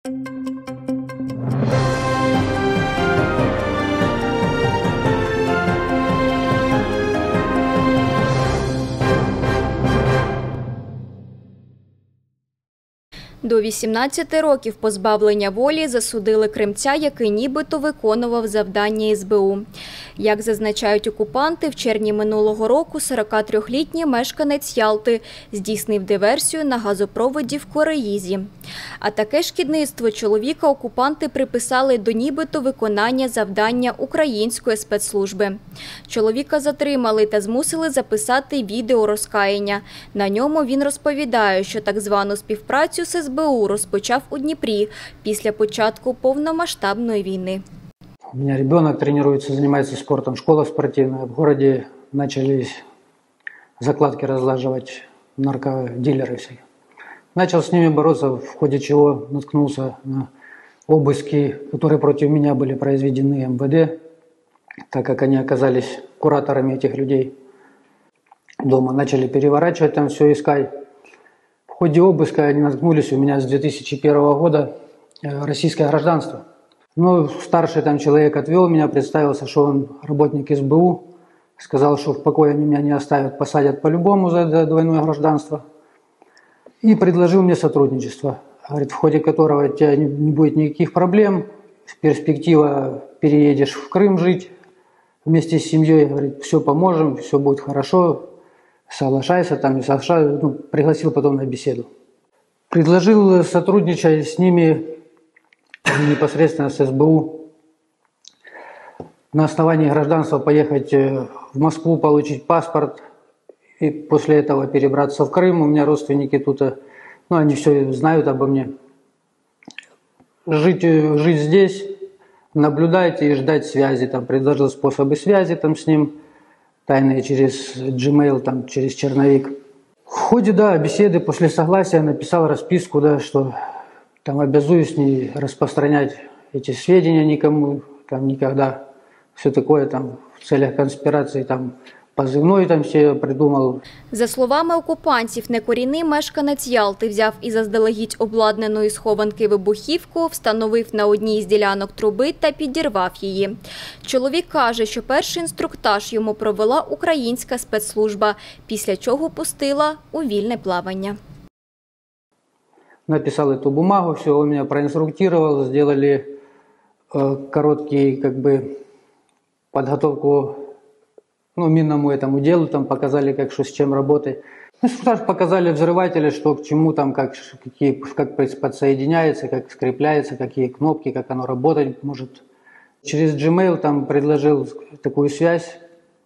До 18 років позбавлення волі засудили кримця, який нібито виконував завдання СБУ. Як зазначають окупанти, в червні минулого року 43-літній мешканець Ялти здійснив диверсію на газопроводі в Кореїзі. А таке шкідництво чоловіка окупанти приписали до нібито виконання завдання української спецслужби. Чоловіка затримали та змусили записати відео розкаяння. На ньому він розповідає, що так звану співпрацю з СБУ розпочав у Дніпрі після початку повномасштабної війни. У меня ребенок тренируется, занимается спортом, школа спортивная. В городе начались закладки разлаживать наркодилеры все. Начал с ними бороться, в ходе чего наткнулся на обыски, которые против меня были произведены МВД, так как они оказались кураторами этих людей дома. Начали переворачивать там все, искать. В ходе обыска они наткнулись у меня с 2001 года российское гражданство. Ну, старший там человек отвел меня, представился, что он работник СБУ. Сказал, что в покое они меня не оставят, посадят по-любому за двойное гражданство. И предложил мне сотрудничество, говорит, в ходе которого у тебя не будет никаких проблем. Перспектива, переедешь в Крым жить вместе с семьей. Говорит, все поможем, все будет хорошо. Соглашайся, там не соглашайся. Ну, пригласил потом на беседу. Предложил сотрудничать с ними непосредственно с СБУ. На основании гражданства поехать в Москву, получить паспорт и после этого перебраться в Крым. У меня родственники тут, ну, они все знают обо мне. Жить здесь, наблюдать и ждать связи. Там предложил способы связи там с ним, тайные через Gmail, там, через черновик. В ходе, да, беседы после согласия написал расписку, да, что там обязуюсь не распространять эти сведения никому, там никогда. Все такое там в целях конспирации, там позивной там все придумал. За словами окупантів, некорінний мешканець Ялти взяв із заздалегідь обладнаної схованки вибухівку, встановив на одній з ділянок труби та підірвав її. Чоловік каже, що перший інструктаж йому провела українська спецслужба, після чого пустила у вільне плавання. Написал эту бумагу, все, он меня проинструктировал, сделали короткий, как бы, подготовку, ну, минному этому делу, там показали, как, что, с чем работать. Инструктаж показали взрыватели, что к чему, там, как подсоединяется, как скрепляется, какие кнопки, как оно работать может. Через Gmail там предложил такую связь,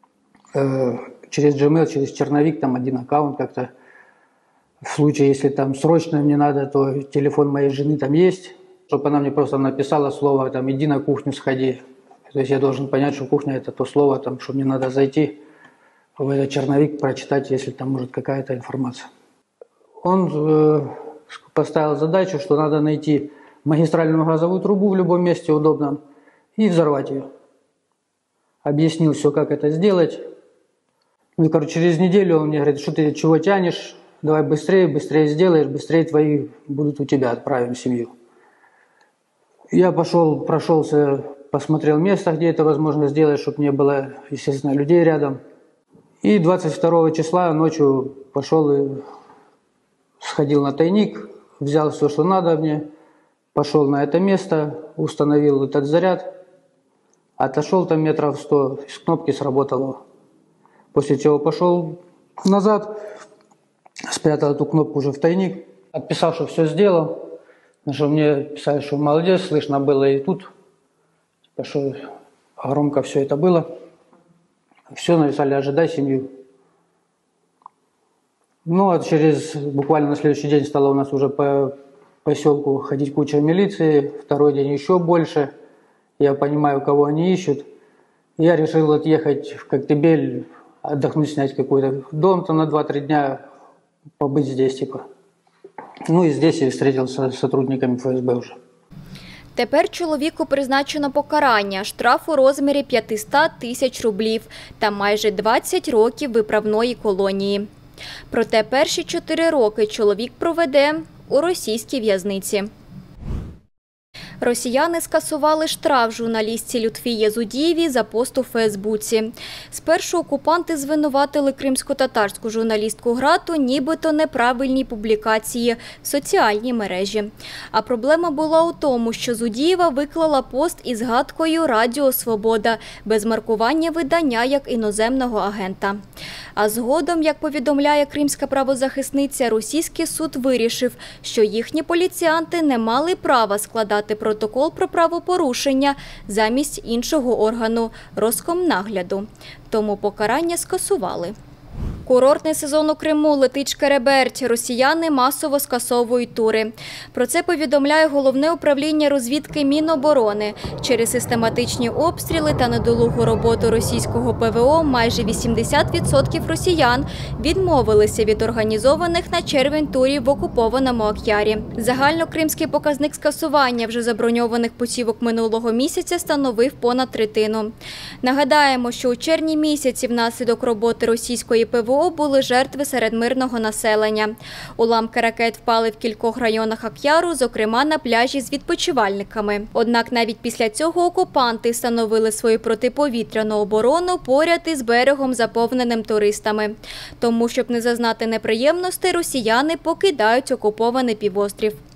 через Gmail, через черновик, там один аккаунт как-то. В случае, если там срочно мне надо, то телефон моей жены там есть, чтобы она мне просто написала слово, там, иди на кухню, сходи. То есть я должен понять, что кухня – это то слово, там, что мне надо зайти в этот черновик, прочитать, если там может какая-то информация. Он поставил задачу, что надо найти магистральную газовую трубу в любом месте удобном и взорвать ее. Объяснил все, как это сделать. Ну и, короче, через неделю он мне говорит, что ты чего тянешь? Давай быстрее, быстрее сделаешь, быстрее твои будут у тебя, отправим в семью. Я пошел, прошелся, посмотрел место, где это возможно сделать, чтобы не было, естественно, людей рядом. И 22 числа ночью пошел и сходил на тайник, взял все, что надо мне, пошел на это место, установил этот заряд, отошел там метров 100, с кнопки сработало. После чего пошел назад, спрятал эту кнопку уже в тайник, отписал, что все сделал, что мне писали, что молодец, слышно было и тут, типа, что громко все это было. Все написали, ожидай семью. Ну, а через, буквально на следующий день стало у нас уже по поселку ходить куча милиции, второй день еще больше. Я понимаю, кого они ищут. Я решил отъехать в Коктебель, отдохнуть, снять какой-то дом там на 2-3 дня, побыть здесь, типа. Ну и здесь я встретился с сотрудниками ФСБ уже. Тепер чоловіку призначено покарання – штраф у розмірі 500 тисяч рублів та майже 20 років виправної колонії. Проте перші 4 роки чоловік проведе у російській в'язниці. Росіяни скасували штраф журналістці Лютфі Язудієвій за пост у Фейсбуці. Спершу окупанти звинуватили кримсько-татарську журналістку Грату нібито неправильній публікації в соціальній мережі. А проблема була у тому, що Зудієва виклала пост із згадкою «Радіо Свобода» без маркування видання як іноземного агента. А згодом, як повідомляє кримська правозахисниця, російський суд вирішив, що їхні поліціянти не мали права складати протокол про правопорушення замість іншого органу – Роскомнагляду. Тому покарання скасували. Курортний сезон у Криму летить шкереберть. Росіяни масово скасовують тури. Про це повідомляє Головне управління розвідки Міноборони. Через систематичні обстріли та недолугу роботу російського ПВО майже 80% росіян відмовилися від організованих на червень турів в окупованому Ак'ярі. Загальнокримський показник скасування вже заброньованих путівок минулого місяця становив понад третину. Нагадаємо, що у червні місяці внаслідок роботи російської ПВО були жертви серед мирного населення. Уламки ракет впали в кількох районах Ак'яру, зокрема на пляжі з відпочивальниками. Однак навіть після цього окупанти встановили свою протиповітряну оборону поряд із берегом, заповненим туристами. Тому, щоб не зазнати неприємностей, росіяни покидають окупований півострів.